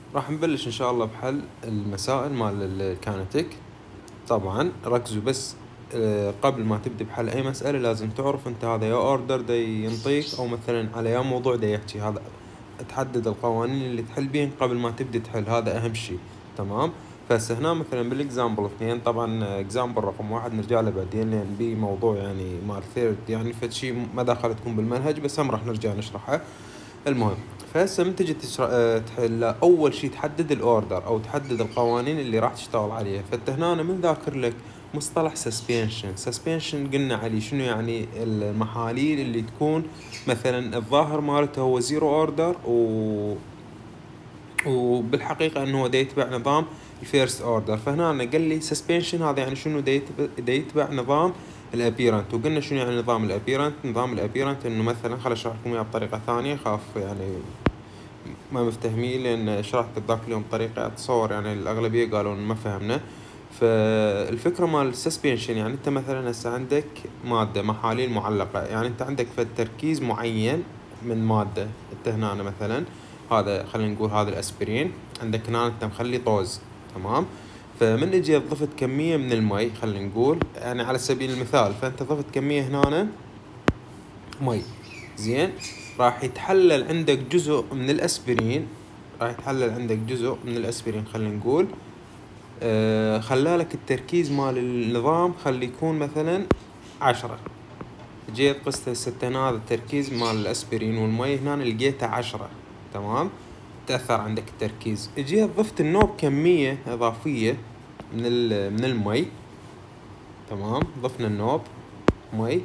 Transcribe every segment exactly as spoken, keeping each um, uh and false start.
راح نبلش ان شاء الله بحل المسائل مال الكانتيك. طبعا ركزوا بس آه، قبل ما تبدي بحل اي مسألة لازم تعرف انت هذا يا اوردر دا ينطيك او مثلا على يا موضوع دا يحكي. هذا تحدد القوانين اللي تحل بين قبل ما تبدي تحل، هذا اهم شيء. تمام. فهسه هنا مثلا بالاكزامبل اثنين، طبعا اكزامبل رقم واحد نرجع له بعدين لان بي موضوع يعني مال ثيرد يعني فد شيء ما دخلتكم بالمنهج، بس هم راح نرجع نشرحه. المهم فهسه من تجي تحل اول شيء تحدد الاوردر او تحدد القوانين اللي راح تشتغل عليها. فانت هنا أنا من ذاكر لك مصطلح سسبنشن. سسبنشن قلنا عليه شنو يعني؟ المحاليل اللي تكون مثلا الظاهر مالته هو زيرو اوردر و وبالحقيقة انه دا يتبع نظام الفيرست اوردر. فهنا أنا قال لي سسبنشن هذا يعني شنو؟ دا يتبع, دا يتبع نظام الابيرنت. وقلنا شنو يعني نظام الابيرنت؟ نظام الابيرنت انه مثلا خل اشرح لكم اياه بطريقة ثانية، خاف يعني ما مفتهمين لان شرحت ذاك اليوم بطريقة اتصور يعني الاغلبية قالوا ما فهمنا. فالفكرة مال السسبنشن يعني انت مثلا هسه عندك مادة محاليل معلقة، يعني انت عندك فد تركيز معين من مادة. انت هنا أنا مثلا هذا خلينا نقول هذا الاسبرين، عندك هنا انت مخلي طوز. تمام. فمن اجي ضفت كمية من المي خلينا نقول يعني على سبيل المثال، فانت ضفت كمية هنا مي. زين. راح يتحلل عندك جزء من الاسبرين، راح يتحلل عندك جزء من الاسبرين خلينا نقول آه خلالك التركيز مال النظام خلي يكون مثلا عشرة. جيت قست هسه هذا التركيز مال الاسبرين والمي هنا لقيته عشرة. تمام. تأثر عندك التركيز. جيت ضفت النوب كمية اضافية من من المي. تمام. ضفنا النوب مي،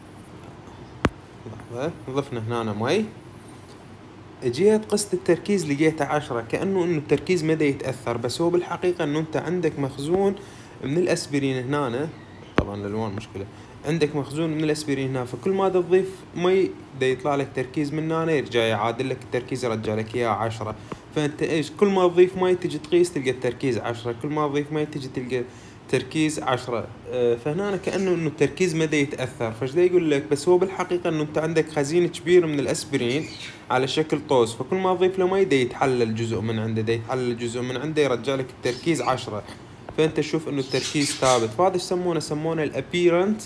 لحظة ضفنا هنا مي. جيت قست التركيز لقيته عشرة، كأنه انه التركيز ما دا يتأثر، بس هو بالحقيقة انه انت عندك مخزون من الاسبرين هنا. طبعا الالوان مشكلة. عندك مخزون من الاسبرين هنا، فكل ما تضيف مي دا يطلع لك تركيز من هنا يرجع يعادل لك التركيز يرجع لك اياه عشرة. فانت ايش؟ كل ما تضيف مي تجي تقيس تلقى التركيز عشرة، كل ما تضيف مي تجي تلقى تركيز عشرة. أه فهنا كأنه انه التركيز ما دا يتأثر. فايش دا يقول لك؟ بس هو بالحقيقة انه انت عندك خزين كبير من الاسبرين على شكل طوز، فكل ما تضيف له مي دا يتحلل جزء من عنده، دا يتحلل جزء من عنده يرجع لك التركيز عشرة. فانت تشوف انه التركيز ثابت. فهذا يسمونه يسمونه الابيرنت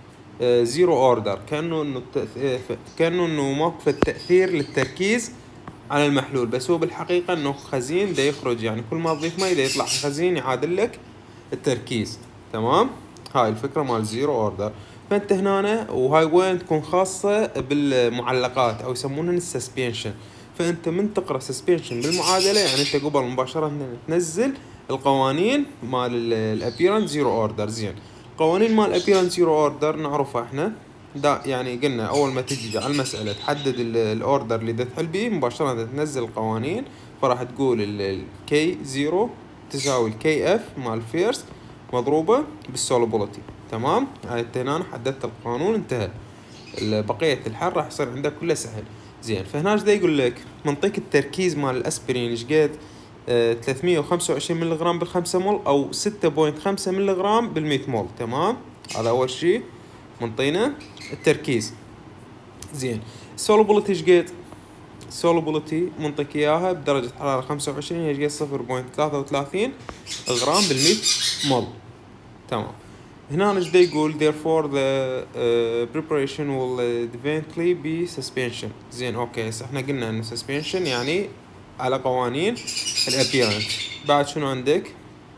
زيرو اوردر، كانه انه كانه انه موقف التاثير للتركيز على المحلول، بس هو بالحقيقه انه خزين دا يخرج، يعني كل ما تضيف مي دا يطلع خزين يعادل لك التركيز. تمام. هاي الفكره مال زيرو اوردر. فانت هنا وهاي وين تكون خاصه بالمعلقات او يسمونها السسبنشن. فانت من تقرا سسبنشن بالمعادله يعني انت قبل مباشره تنزل القوانين مال الابيرنت زيرو اوردر. زين. قوانين مال الابيرنت زيرو اوردر نعرفها احنا دا، يعني قلنا اول ما تجي على المساله تحدد الاوردر اللي تحل به مباشره تنزل القوانين. فراح تقول الكي زيرو تساوي الكي اف مال فيرست مضروبه بالسولوبيليتي. تمام. هاي انت هنا حددت القانون انتهى. بقيه الحل راح يصير عندك كله سهل. زين. فهنا ايش دا يقول لك؟ منطيك التركيز مال الاسبرين ايش قد؟ آه ثلاثمية وخمسة وعشرين ملغرام بالخمسة مول او ستة فاصلة خمسة ملغرام بالمية مول. تمام. هذا اول شيء منطينا التركيز. زين. solubility ايش قد؟ solubility منطيك اياها بدرجة حرارة خمسة وعشرين ايش قد؟ صفر فاصلة ثلاثة وثلاثين غرام بالمية مول. تمام. هنا ايش دا يقول؟ therefore the uh, preparation will eventually be suspension. زين. اوكي هسه احنا قلنا انه suspension يعني على قوانين الابيرنت. بعد شنو عندك؟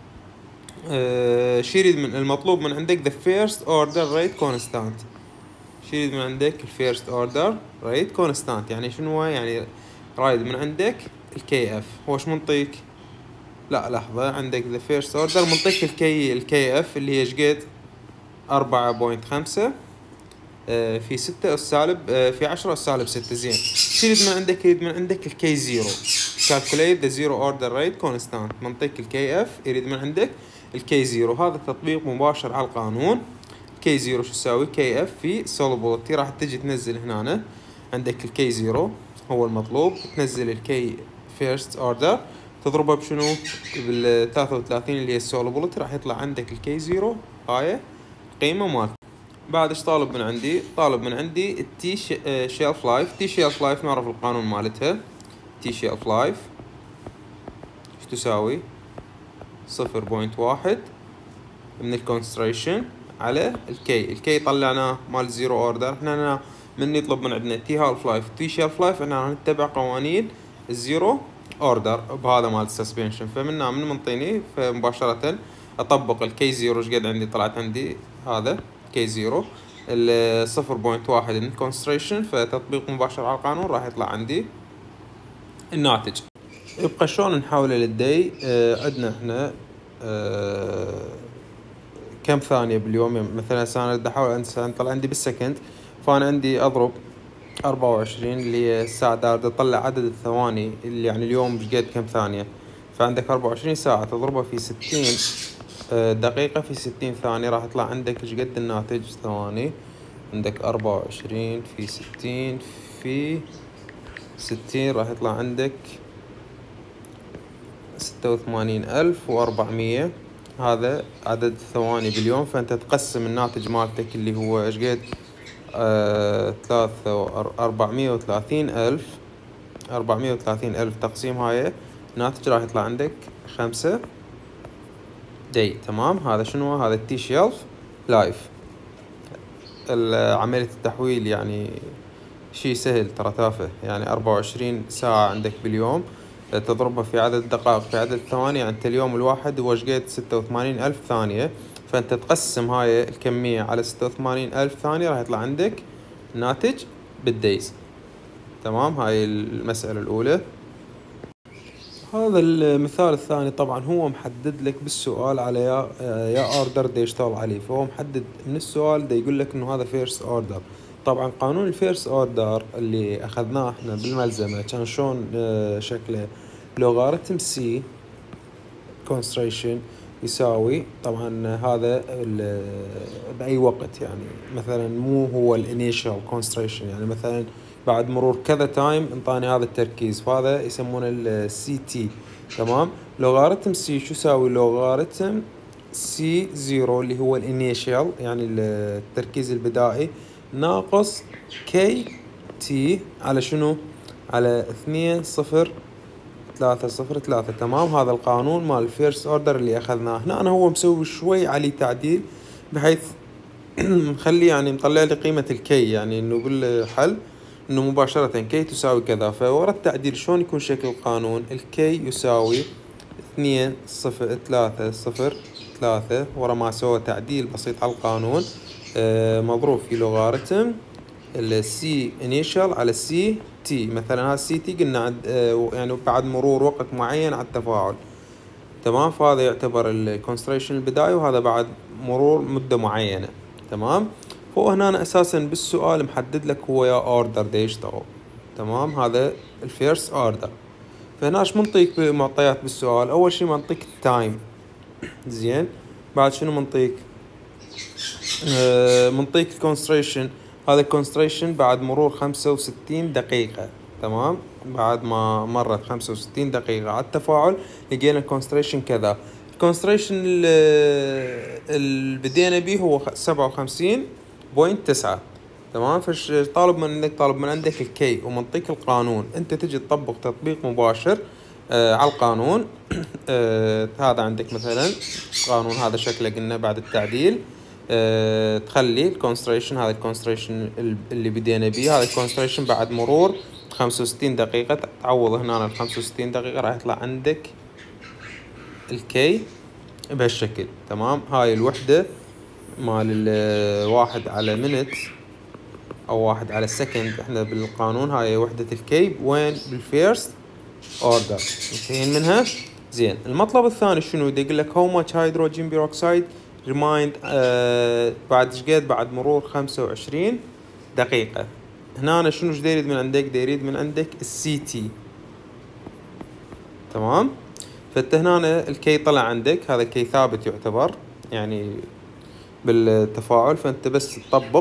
آه شي يريد من المطلوب من عندك the first order rate constant. شي يريد من عندك ال first order rate constant يعني شنو؟ يعني رايد من عندك الكي اف. هو ايش منطيك؟ لا لحظة، عندك the first order منطيك الكي الكي اف اللي هي ايش قد؟ أربعة فاصلة خمسة آه في ستة أس سالب آه في عشرة أس سالب ستة. زين. شو يريد من عندك؟ يريد من عندك الكي زيرو. calculate the zero order rate constant. منطيك الكي اف يريد من عندك الكي زيرو. هذا تطبيق مباشر على القانون. كي زيرو شو تساوي؟ كي اف في solubility. راح تجي تنزل هنا عندك الكي زيرو هو المطلوب، تنزل الكي first order تضربه بشنو؟ بال ثلاثة وثلاثين اللي هي solubility، راح يطلع عندك الكي زيرو هاي قيمة مال. بعد ايش طالب من عندي؟ طالب من عندي التي شيلف لايف. تي شيلف لايف نعرف القانون مالتها. تي شيلف لايف تساوي صفر بوينت واحد من الكونستريشن على الكي. الكي طلعناه مال زيرو اوردر. احنا هنا من يطلب من عندنا تي هالف لايف تي شيلف لايف، احنا راح نتبع قوانين الزيرو اوردر بهذا مال السسبنشن. فمنا من منطيني فمباشرة اطبق الكي زيرو. ايش قد عندي؟ طلعت عندي هذا كي زيرو ال صفر بوينت واحد من الكونستريشن، فتطبيق مباشر على القانون راح يطلع عندي الناتج. يبقى شلون نحوله للدي. اه عندنا احنا اه كم ثانية باليوم. مثلا انا بدي احول طلع عندي بالسكند، فانا عندي اضرب أربعة وعشرين اللي هي الساعة، دار اطلع عدد الثواني اللي يعني اليوم ايش قد كم ثانية. فعندك أربعة وعشرين ساعة تضربها في ستين دقيقة في ستين ثانية، راح يطلع عندك ايش قد الناتج ثواني. عندك أربعة وعشرين في ستين في ستين راح يطلع عندك ستة وثمانين ألف وأربعمية. هذا عدد الثواني باليوم. فأنت تقسم الناتج مالتك اللي هو ايش قد آه ثلاثة أربعمية وثلاثين ألف أربعمية وثلاثين ألف تقسيم هاي ناتج راح يطلع عندك خمسة دي. تمام. هذا شنو؟ هذا التي شيلف لايف. عملية التحويل يعني شيء سهل ترى، تافه. يعني أربعة وعشرين ساعة عندك باليوم تضربها في عدد الدقائق في عدد الثواني. يعني انت اليوم الواحد هو ايش قد ستة وثمانين ألف ثانية، فانت تقسم هاي الكمية على ستة وثمانين ألف ثانية راح يطلع عندك ناتج بالديز. تمام. هاي المسألة الأولى. هذا المثال الثاني طبعا هو محدد لك بالسؤال على يا يا اوردر دا يشتغل عليه. فهو محدد من السؤال دا يقول لك انه هذا فيرست اوردر. طبعا قانون الفيرست اوردر اللي اخذناه احنا بالملزمة كان شلون شكله؟ لوغاريتم سي كونستريشن يساوي طبعا هذا باي وقت، يعني مثلا مو هو الانيشال كونستريشن، يعني مثلا بعد مرور كذا تايم انطاني هذا التركيز، فهذا يسمونه السي تي. تمام. لوغاريتم سي شو يساوي؟ لوغاريتم سي زيرو اللي هو الانيشال يعني التركيز البدائي ناقص كي تي على شنو؟ على اثنين صفر ثلاثة صفر ثلاثة. تمام. هذا القانون مال الفيرست اوردر اللي اخذناه. هنا انا هو مسوي شوي عليه تعديل بحيث مخليه يعني مطلع لي قيمة الكي، يعني انه بالحل انه مباشرة كي تساوي كذا. فورا التعديل شلون يكون شكل القانون؟ الكي يساوي اثنين صفر ثلاثة صفر ثلاثة، ورا ما سوى تعديل بسيط على القانون آه مضروب في لوغاريتم السي انيشال على السي تي. مثلا هذا السي تي قلنا عد آه يعني بعد مرور وقت معين على التفاعل. تمام. فهذا يعتبر الكونستريشن البداية، وهذا بعد مرور مدة معينة. تمام. فهو هنا أنا أساسا بالسؤال محدد لك هو يا اوردر دا يشتغل. تمام. هذا الفيرست اوردر. فهنا ايش منطيك معطيات بالسؤال؟ اول شي منطيك التايم. زين. بعد شنو منطيك؟ آه منطيك الكونستريشن. هذا الكونستريشن بعد مرور خمسة وستين دقيقة. تمام. بعد ما مرت خمسة وستين دقيقة على التفاعل لقينا الكونستريشن كذا. الكونستريشن اللي بدينا به هو سبعة وخمسين بوينت تسعة. تمام. فش طالب من عندك؟ طالب من عندك الكي ومنطيك القانون. انت تجي تطبق تطبيق مباشر آه على القانون. آه هذا عندك مثلا قانون هذا شكله قلنا بعد التعديل آه تخلي الكونستريشن، هذا الكونستريشن اللي بدينا به، هذا الكونستريشن بعد مرور خمسة وستين دقيقة تعوض هنا ال خمسة وستين دقيقة راح يطلع عندك الكي بهالشكل. تمام. هاي الوحدة مال الواحد على منت او واحد على سكند احنا بالقانون هاي وحدة الكي وين؟ بالفيرست اوردر. منتهين منها. زين. المطلب الثاني شنو؟ يدي يقول لك how much hydrogen peroxide remained آه بعد ايش قد؟ بعد مرور خمسة وعشرين دقيقة. هنا أنا شنو يريد من عندك؟ دا يريد من عندك السي تي. تمام. فانت هنا الكي طلع عندك، هذا الكي ثابت يعتبر يعني بالتفاعل، فانت بس تطبق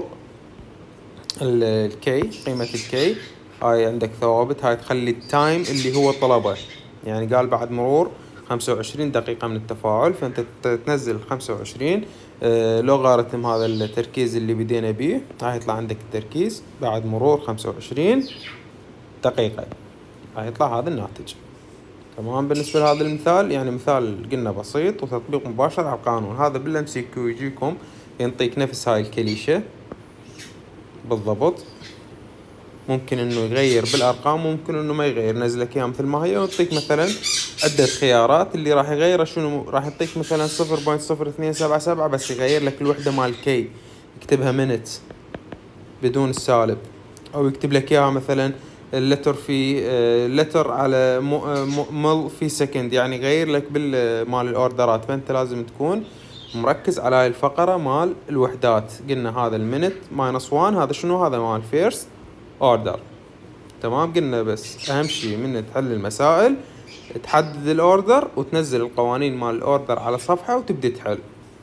الكي قيمة الكي هاي عندك ثوابت. هاي تخلي التايم اللي هو طلبه، يعني قال بعد مرور خمسة وعشرين دقيقة من التفاعل، فانت تنزل خمسة وعشرين آه لوغاريتم هذا التركيز اللي بدينا بيه، راح يطلع عندك التركيز بعد مرور خمسة وعشرين دقيقة، راح يطلع هذا الناتج. تمام. بالنسبة لهذا المثال يعني مثال قلنا بسيط وتطبيق مباشر على القانون. هذا بالام سي كيو يجيكم ينطيك نفس هاي الكليشة بالضبط، ممكن انه يغير بالارقام ممكن انه ما يغير، نزلك اياها مثل ما هي ويعطيك مثلا عدة خيارات. اللي راح يغيره شنو؟ راح يعطيك مثلا صفر فاصلة صفر اثنين سبعة سبعة بس يغير لك الوحدة مال كي، يكتبها منت بدون السالب، او يكتب لك اياها مثلا اللتر في لتر على مل في سكند، يعني يغير لك بالمال الاوردرات. فانت لازم تكون مركز على هاي الفقرة مال الوحدات. قلنا هذا المينت ماينس وان، هذا شنو؟ هذا مال فيرست اوردر. تمام. قلنا بس اهم شيء من تحل المسائل تحدد الاوردر وتنزل القوانين مال الاوردر على صفحة وتبدي تحل.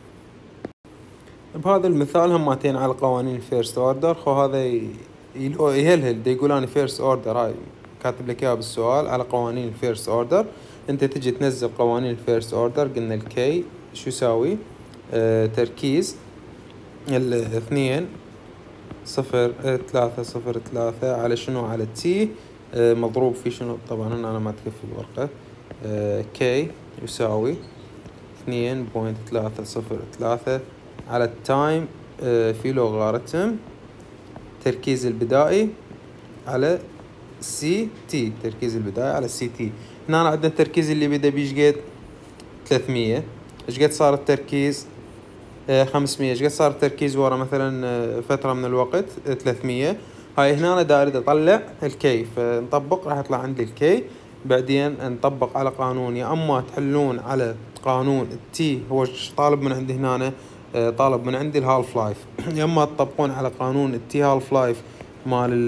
بهذا المثال همتين على قوانين الفيرست اوردر. خو هذا يهلهل دي يقول اني فيرست اوردر، هاي كاتب لك اياها بالسؤال على قوانين الفيرست اوردر. انت تجي تنزل قوانين الفيرست اوردر. قلنا الكي شو يساوي؟ اه تركيز الاثنين صفر ثلاثة صفر ثلاثة على شنو؟ على تي اه مضروب في شنو؟ طبعا هنا انا ما تكفي الورقة. اه كي يساوي اثنين بوينت ثلاثة صفر ثلاثة على التايم اه في لوغاريتم تركيز البدائي على سي تي، تركيز البداية على سي تي. هنا عندنا التركيز اللي بدا بيش قد ثلاثمية، ايش قد صار التركيز؟ آه خمسمية. ايش قد صار التركيز ورا مثلا آه فترة من الوقت؟ آه ثلاثمية. هاي هنا انا داير اطلع الكي، فنطبق راح يطلع عندي الكي. بعدين نطبق على قانون، يا اما تحلون على قانون التي، هو طالب من عندي هنا آه طالب من عندي الهالف لايف يا اما تطبقون على قانون التي هالف لايف مال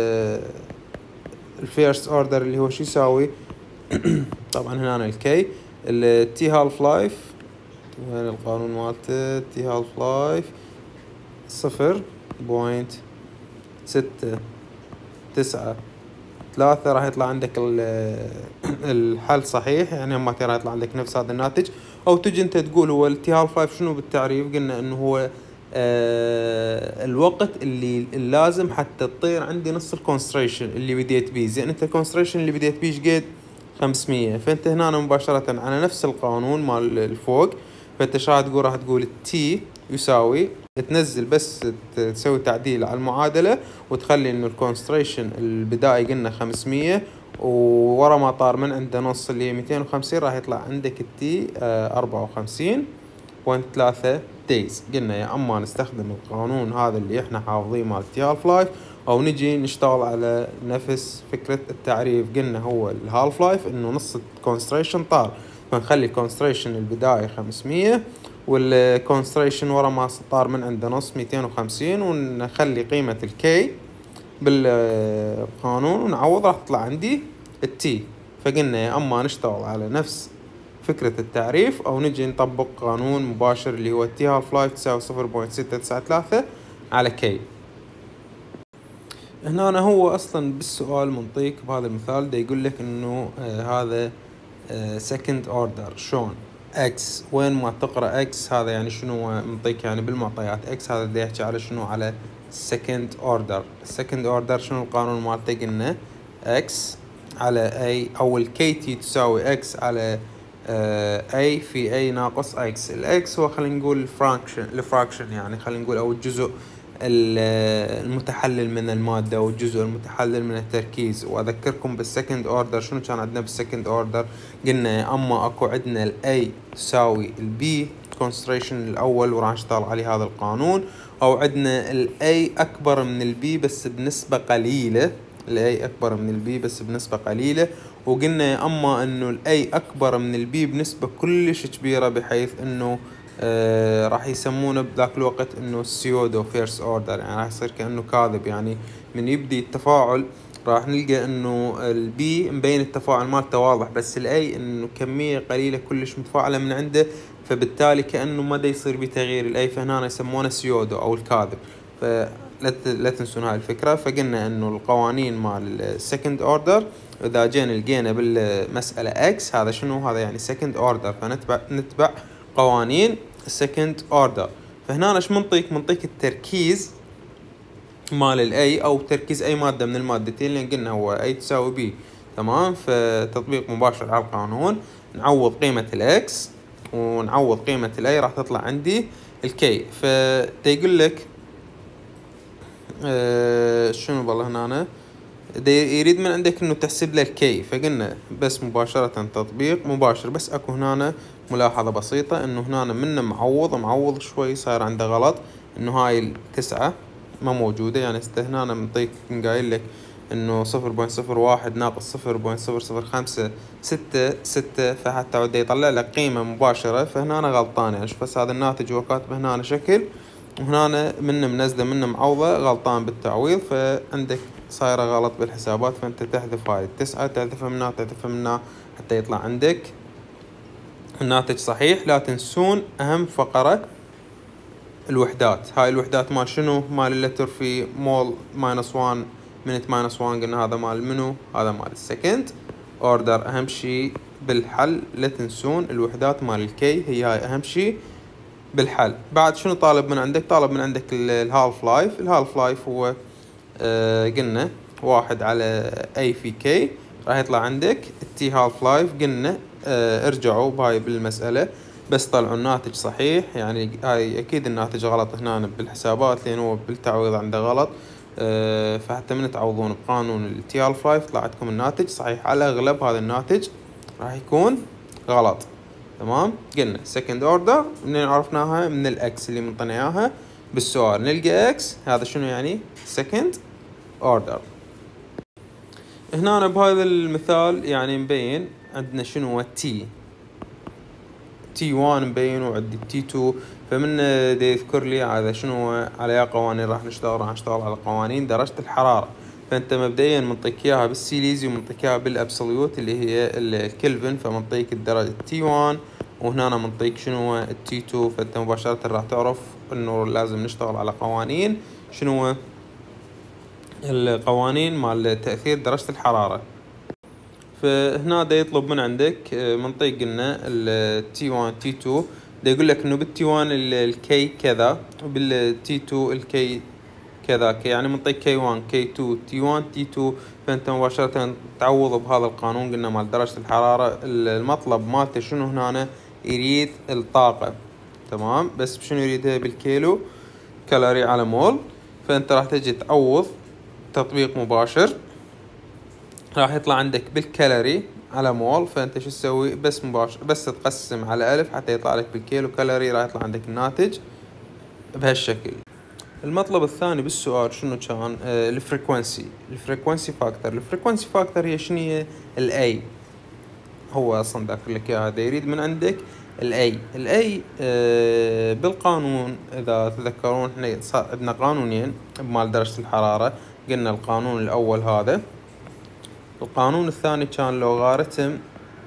الفيرست اوردر اللي هو شو يساوي طبعا هنا الكي التي هالف لايف. وين القانون مالته؟ تي هالف لايف صفر بوينت ستة تسعة ثلاثة. راح يطلع عندك الحل صحيح، يعني هم راح يطلع عندك نفس هذا الناتج. او تجي انت تقول هو التي هالف لايف شنو بالتعريف؟ قلنا انه هو آه الوقت اللي اللازم حتى تطير عندي نص الكونستريشن اللي بديت بيه. زين انت الكونستريشن اللي بديت بيه قد خمسمية، فانت هنا مباشرة على نفس القانون مال الفوق. فانت ايش راح تقول؟ راح تقول التي يساوي تنزل بس تسوي تعديل على المعادلة وتخلي انه الكونستريشن البدائي قلنا خمسمية وورا ما طار من عنده نص اللي هي مئتين وخمسين، راح يطلع عندك التي أربعة وخمسين بوينت ثلاثة دايز. قلنا يا اما نستخدم القانون هذا اللي احنا حافظيه مال تي هالف لايف، او نجي نشتغل على نفس فكرة التعريف. قلنا هو الهالف لايف انه نص الكونستريشن طار، فنخلي الكونستريشن البدائي خمسمية والكونستريشن ورا ما طار من عنده نص مئتين وخمسين، ونخلي قيمة الكي بالقانون ونعوض راح تطلع عندي التي. فقلنا يا اما نشتغل على نفس فكرة التعريف او نجي نطبق قانون مباشر اللي هو تي هالف لايف تساوي صفر بوينت ستة تسعة ثلاثة على كي. هنا أنا هو اصلا بالسؤال منطيك بهذا المثال دا يقول لك انه آه هذا آه second order. شلون اكس؟ وين ما تقرأ اكس هذا يعني شنو منطيك؟ يعني بالمعطيات اكس هذا دا يحكي على شنو؟ على second order. second order شنو القانون مالته؟ قلنا اكس على اي او الكي تي تساوي اكس على اي في اي ناقص اكس. الاكس هو خلينا نقول الفراكشن الفراكشن يعني خلينا نقول او الجزء المتحلل من المادة او الجزء المتحلل من التركيز. واذكركم بالسكند اوردر شنو كان عندنا بالسكند اوردر؟ قلنا اما اكو عندنا الاي تساوي البي كونستريشن الاول وراح نشتغل عليه هذا القانون، او عندنا الاي اكبر من البي بس بنسبة قليلة. الاي اكبر من البي بس بنسبة قليلة. وقلنا اما انه الاي اكبر من البي بنسبة كلش كبيرة بحيث انه آه راح يسمونه بذاك الوقت انه سيودو فيرست اوردر، يعني راح يصير كأنه كاذب. يعني من يبدي التفاعل راح نلقى انه البي مبين التفاعل مالته واضح، بس الاي انه كمية قليلة كلش متفاعلة من عنده، فبالتالي كأنه ما دا يصير بتغيير الاي، فهنا يسمونه سيودو او الكاذب. فلا لا تنسون هاي الفكرة. فقلنا انه القوانين مال السكند اوردر اذا جينا لقينا بالمسألة اكس هذا شنو؟ هذا يعني سكند اوردر، فنتبع نتبع قوانين السكند اوردر. فهنا ايش منطيك؟ منطيك التركيز مال الاي او تركيز اي مادة من المادتين اللي قلنا هو اي تساوي بي تمام. فتطبيق مباشر على القانون، نعوض قيمة الاكس ونعوض قيمة الاي، راح تطلع عندي الكي. فتيقول لك أه شنو والله هنا يريد من عندك انه تحسب له الكي، فقلنا بس مباشرة تطبيق مباشر. بس اكو هنا ملاحظة بسيطة، انه هنا من معوض معوض شوي صاير عنده غلط، انه هاي التسعة ما موجودة. يعني هنا منطيك قايل لك انه صفر بوينت صفر واحد ناقص صفر بوينت صفر صفر خمسة ستة ستة، فحتى وده يطلع لك قيمة مباشرة، فهنا أنا غلطان. يعني شوف بس هذا الناتج هو كاتبه هنا شكل، وهنا من منزله من معوضة غلطان بالتعويض، فعندك صايرة غلط بالحسابات. فانت تحذف هاي التسعة، تحذفها منها تحذفها منها حتى يطلع عندك الناتج صحيح. لا تنسون اهم فقرة، الوحدات. هاي الوحدات مال شنو؟ مال اللتر في مول ماينس وان، منت ماينس وان، قلنا هذا مال منو؟ هذا مال السكند اوردر. اهم شي بالحل لا تنسون الوحدات مال الكي، هي هاي اهم شي بالحل. بعد شنو طالب من عندك؟ طالب من عندك الهالف لايف. الهالف لايف هو آه قلنا واحد على اي في كي، راح يطلع عندك التي هالف لايف. قلنا آه ارجعوا بهاي بالمسألة بس طلعوا الناتج صحيح. يعني هاي اكيد الناتج غلط هنا بالحسابات، لان هو بالتعويض عنده غلط. آه فحتى من تعوضون بقانون التي هالف لايف طلع عندكم الناتج صحيح. على الاغلب هذا الناتج راح يكون غلط. تمام. قلنا سكند اوردر منين عرفناها؟ من الاكس اللي منطينا اياها بالسؤال. نلقى اكس، هذا شنو يعني؟ سكند اوردر. هنا أنا بهذا المثال يعني مبين عندنا شنو هو تي تي وان مبين، وعندي تي تو. فمن دي يذكر لي هذا شنو هو على قوانين راح نشتغل راح نشتغل على قوانين درجة الحرارة. فانت مبدئيا منطيك اياها بالسيليزي ومنطيك اياها بالابسوليوت اللي هي الكلفن، فمنطيك الدرجة تي وان، وهنا أنا منطيك شنو هو التي تو. فانت مباشرة راح تعرف انه لازم نشتغل على قوانين شنو هو القوانين مال تأثير درجة الحرارة. فهنا دا يطلب من عندك منطيق قلنا ال تي وان تي تو، دا يقول لك انه بال تي وان الكي كذا وبال تي تو الكي كذا. يعني منطيق كي وان كي تو تي وان تي تو. فانت مباشرة تعوض بهذا القانون قلنا مال درجة الحرارة. المطلب مالته شنو هنا؟ يريد الطاقة. تمام. بس بشنو يريدها؟ بالكيلو كالوري على مول. فانت راح تجي تعوض تطبيق مباشر، راح يطلع عندك بالكالوري على مول. فانت شو تسوي؟ بس مباشر بس تقسم على ألف حتى يطلع لك بالكيلو كالوري، راح يطلع عندك الناتج بهالشكل. المطلب الثاني بالسؤال شنو كان؟ آه الفريكونسي الفريكونسي فاكتور. الفريكونسي فاكتور هي شنو؟ هي الاي. هو اصلا ذاكر لك اياها، هذا يريد من عندك الاي. الاي آه بالقانون اذا تذكرون احنا عندنا قانونين بمال درجة الحرارة. قلنا القانون الاول هذا، القانون الثاني كان لوغاريتم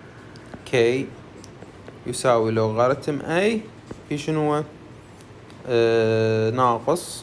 كي يساوي لوغاريتم اي في شنو؟ آه ناقص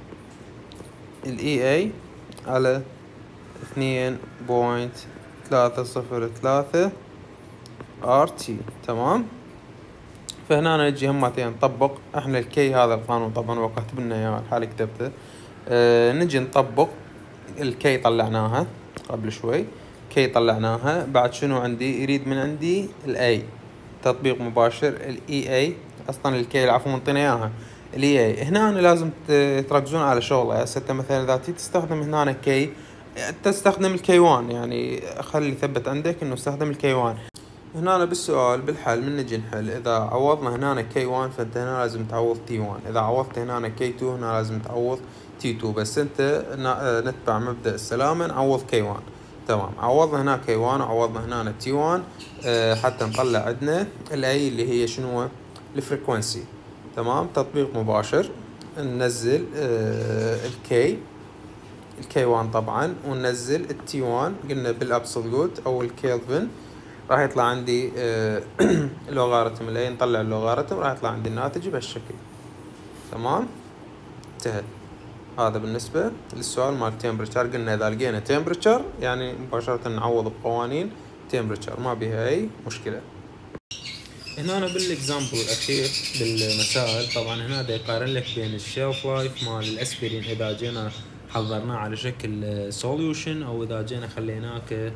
الاي اي على اثنين بوينت ثلاثة صفر ثلاثة ار تي. تمام. فهنا نجي همتين نطبق احنا الكي. هذا القانون طبعا هو كاتب لنا اياه، الحالي كتبته. آه نجي نطبق الكي، طلعناها قبل شوي. كي طلعناها. بعد شنو عندي؟ يريد من عندي الاي. تطبيق مباشر الاي اي، اصلا الكي العفو منطينا اياها الاي اي. هنا أنا لازم تركزون على شغله. هسه مثلا اذا تستخدم هنا كي، تستخدم الكي وان. يعني خلي ثبت عندك انه استخدم الكي وان. هنا أنا بالسؤال بالحل من نجي نحل، اذا عوضنا هنا كي وان فانت هنا لازم تعوض تي وان، اذا عوضت هنا كي تو هنا لازم تعوض تي تو. بس انت نتبع مبدأ السلامة نعوض كي وان. تمام. عوضنا هنا كي وان وعوضنا هنا تي وان أه حتى نطلع عندنا الاي اللي هي شنو؟ الفريكونسي. تمام. تطبيق مباشر ننزل أه الكي الكي وان طبعا، وننزل التي وان قلنا بالابسوليوت او الكيلفن. راح يطلع عندي أه لوغاريتم الاي، نطلع اللوغاريتم راح يطلع عندي الناتج بهالشكل. تمام. انتهى. هذا بالنسبة للسؤال مال تمبرتشر. قلنا إذا لقينا تمبرتشر يعني مباشرة نعوض بقوانين تمبرتشر، ما بها أي مشكلة. هنا أنا بالإكزامبل الأخير بالمسائل طبعا هنا دا يقارن لك بين الشيلف لايف مال الأسبرين إذا جينا حضرناه على شكل سوليوشن أو إذا جينا خليناه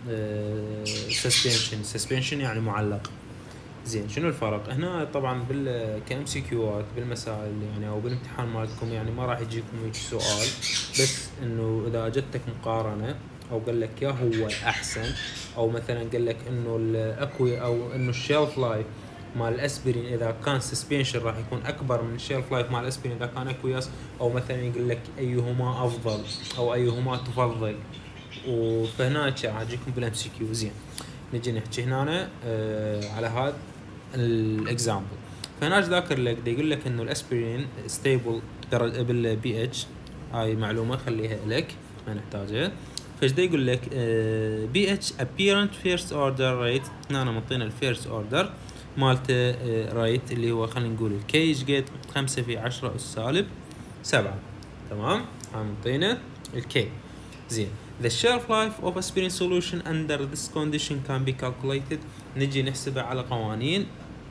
سسبنشن. سسبنشن يعني معلق. زين شنو الفرق هنا؟ طبعا بال كام سي كيوات بالمسائل يعني او بالامتحان مالتكم يعني ما راح يجيكم هيك سؤال، بس انه اذا جتك مقارنه او قال لك يا هو احسن، او مثلا قال لك انه الاكوي او انه الشيلف لايف مال الاسبرين اذا كان سسبنشن راح يكون اكبر من الشيلف لايف مال الاسبرين اذا كان اكوياس، او مثلا يقول لك ايهما افضل او ايهما تفضل. وفهنا راح اجيكم بالام سي كيو. زين نجي نحكي هنا آه على هذا الاكزامبل. فهنا ذاكر لك دا يقول لك انه الاسبرين ستيبل بالبي اتش، هاي معلومه خليها لك ما نحتاجها. فايش دا يقول لك بي اتش apparent first order rate، هنا معطينا الفيرست اوردر مالته رايت اللي هو خلينا نقول الكي ايش قد خمسة في عشرة اس سالب سبعة. تمام هاي معطينا الكي. زين the shelf life of aspirin solution under this condition can be calculated. نجي نحسبها على قوانين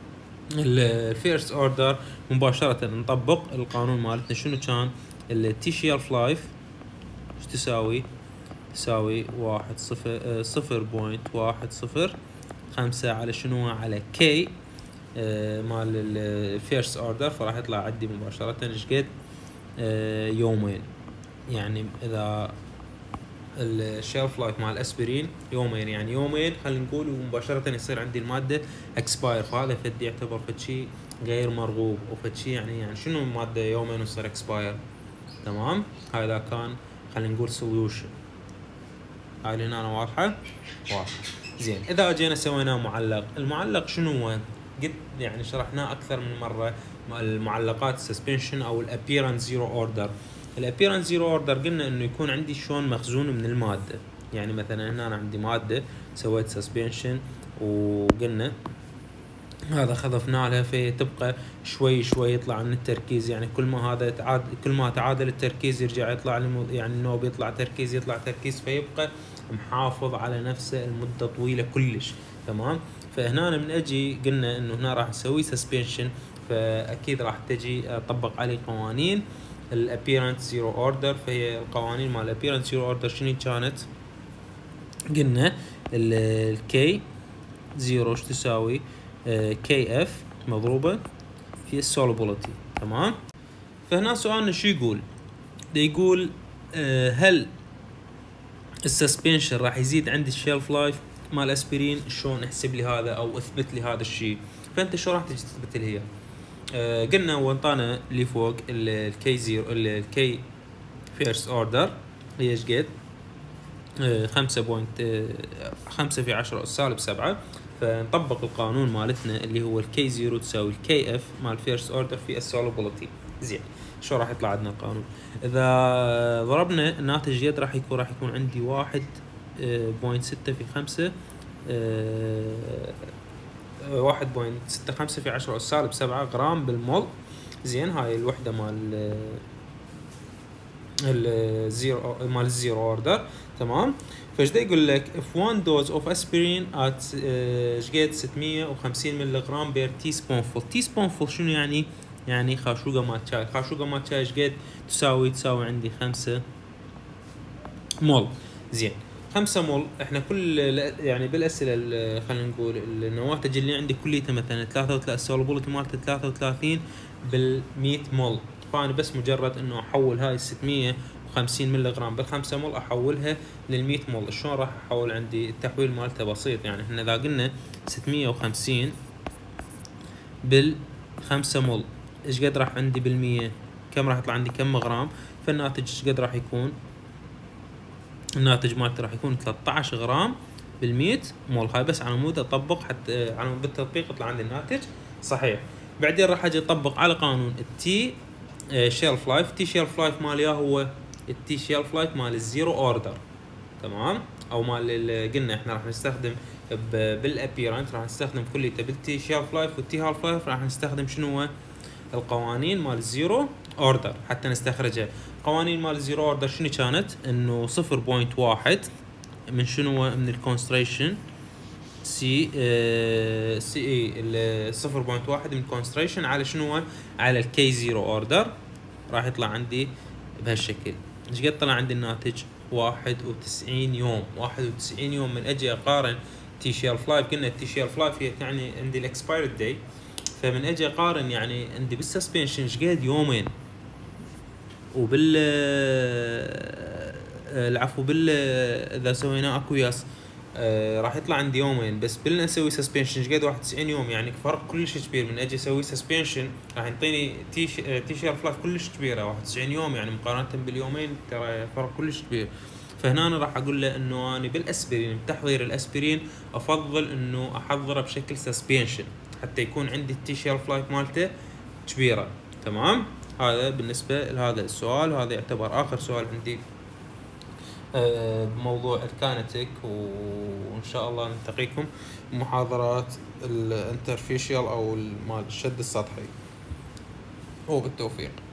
الفيرست اوردر مباشرة، نطبق القانون مالتنا. شنو كان؟ التي شيلف لايف ايش تساوي؟ تساوي واحد صفر صفر بوينت واحد صفر خمسة على شنو؟ على كي آه مال الفيرست اوردر، فراح يطلع عندي مباشرة ايش قد؟ آه يومين. يعني اذا الشيلف لايف مع الاسبرين يومين، يعني يومين خلينا نقول ومباشره يصير عندي الماده اكسباير، فهذا فد يعتبر فد شيء غير مرغوب وفد شيء يعني يعني شنو الماده يومين وتصير اكسباير. تمام هذا كان خلينا نقول سوليوشن. هاي هنا واضحه؟ واضحه. زين اذا جينا سوينا معلق، المعلق شنو هو؟ قد يعني شرحناه اكثر من مره، المعلقات سسبنشن او الابيرنس زيرو اوردر. الابيرنس زيرو اوردر قلنا انه يكون عندي شلون مخزون من الماده، يعني مثلا هنا أنا عندي ماده سويت سسبنشن وقلنا هذا خذفنا لها فتبقى شوي شوي يطلع من التركيز، يعني كل ما هذا تعاد كل ما تعادل التركيز يرجع يطلع يعني انه بيطلع تركيز يطلع تركيز فيبقى محافظ على نفسه المده طويله كلش. تمام فهنا من اجي قلنا انه هنا راح نسوي سسبنشن، فاكيد راح تجي اطبق عليه قوانين الابيرنس زيرو اوردر. فهي القوانين مال الابيرنس زيرو اوردر شنو كانت؟ قلنا الكي زيرو ايش تساوي؟ كي اف مضروبه في السولوبيليتي. تمام فهنا سؤالنا شو يقول؟ دا يقول آه هل السسبنشن راح يزيد عندي الشيلف لايف مال الاسبرين؟ شلون احسب لي هذا او اثبت لي هذا الشيء؟ فانت شو راح تجي تثبت لي هي؟ آه قلنا وانطانا اللي فوق الكي زيرو الكي فيرست اوردر هي ايش قد؟ آه خمسة بوينت خمسة في عشرة سالب سبعة. فنطبق القانون مالتنا اللي هو الكي زيرو تساوي الكي اف مال فيرست اوردر في السولوبيليتي. زين شو راح يطلع عندنا القانون؟ اذا ضربنا الناتج يد راح يكون راح يكون عندي واحد بوينت ستة في خمسة واحد بوينت ستة خمسة في عشرة سالب سبعة غرام بالمول. زين هاي الوحدة مال الزيرو مال الزيرو اوردر. تمام فايش دا يقول لك if one dose of aspirin at ايش قد ستمية وخمسين مللي غرام بير تي سبونفول. تي سبونفول شنو يعني؟ يعني خاشوقة مال شاي. خاشوقة مال شاي ايش قد تساوي؟ تساوي عندي خمسة مول. زين خمسة مول احنا كل يعني بالاسئله خلينا نقول النواتج اللي عندي كليتها مثلا ثلاثة وثلاثين السولوبيليتي مالته ثلاثة وثلاثين بالمية مول، فانا بس مجرد انه احول هاي الستمية وخمسين مللي غرام بالخمسة مول احولها للمية مول. شلون راح احول؟ عندي التحويل مالته بسيط، يعني احنا اذا قلنا ستمية وخمسين بالخمسة مول ايش قد راح عندي بالمية؟ كم راح يطلع عندي كم غرام؟ فالناتج ايش قد راح يكون؟ الناتج مالته راح يكون ثلاثة عشر غرام بالمية مول. هاي بس على مود اطبق حتى على بالتطبيق يطلع عندي الناتج صحيح. بعدين راح اجي اطبق على قانون التي شيلف لايف. تي شيلف لايف مال يا هو التي شيلف لايف مال الزيرو اوردر. تمام او مال اللي قلنا احنا راح نستخدم بالابيرنت راح نستخدم كليته بالتي شيلف لايف، والتي هالف لايف راح نستخدم شنو؟ القوانين مال الزيرو اوردر حتى نستخرجها. قوانين مال الزيرو اوردر شنو كانت؟ انه صفر بوينت واحد من شنو؟ من الكونستريشن سي اه سي اي صفر بوينت واحد من الكونستريشن على شنو؟ على الكي زيرو اوردر. راح يطلع عندي بهالشكل. ايش قد طلع عندي الناتج؟ واحد وتسعين يوم. واحد وتسعين يوم من اجي اقارن تي شيلف لايف، قلنا التي شيلف لايف هي يعني عندي الاكسبايرد داي، فمن اجي اقارن يعني عندي بالسسبنشن شقد يومين، وبال العفو بال اذا سوينا اكوياس آه راح يطلع عندي يومين بس. بالنا اسوي سسبنشن قد واحد وتسعين يوم، يعني فرق كلش كبير. من اجي اسوي سسبنشن راح يعطيني تي تي شيلف لايف كلش كبيره واحد وتسعين يوم، يعني مقارنه باليومين ترى فرق كلش كبير. فهنا أنا راح اقول له انه انا بالاسبرين بتحضير الاسبرين افضل انه احضره بشكل سسبنشن حتى يكون عندي التي شيلف لايف مالته كبيره. تمام، هذا بالنسبه لهذا السؤال، وهذا يعتبر اخر سؤال عندي بموضوع الكانتك، وإن شاء الله نلتقيكم بمحاضرات الانترفيشيال أو مال الشد السطحي، وبالتوفيق.